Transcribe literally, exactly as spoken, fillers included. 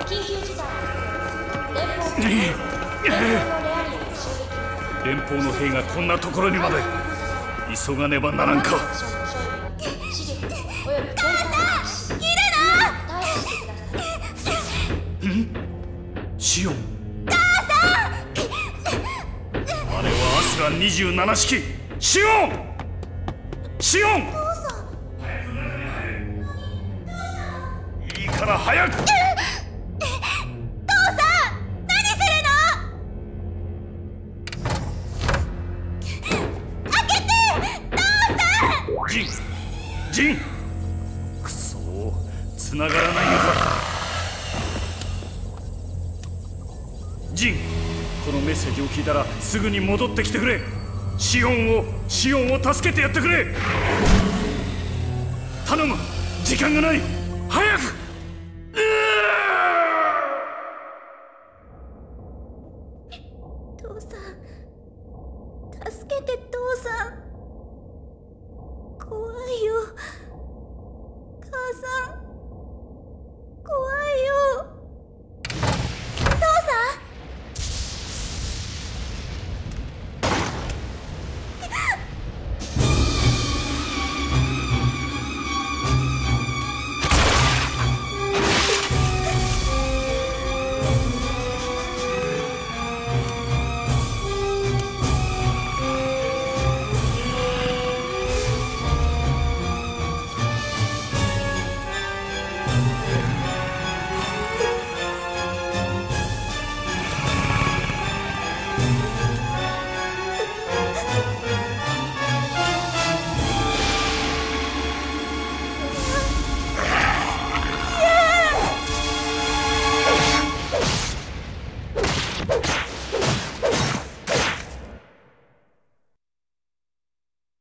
緊急事態発生。連邦のレアリーを襲撃。 連邦の兵がこんなところにまで。急がねばならんか。シオン。 母さん。 あれはアスランにじゅうなな式。シオンシオン。 父さん。 いいから早く。 父さん、何するの。開けて、父さん。 ジンジン。くそー、繋がらないのか。ジン、このメッセージを聞いたらすぐに戻ってきてくれ。シオンをシオンを助けてやってくれ。頼む、時間がない。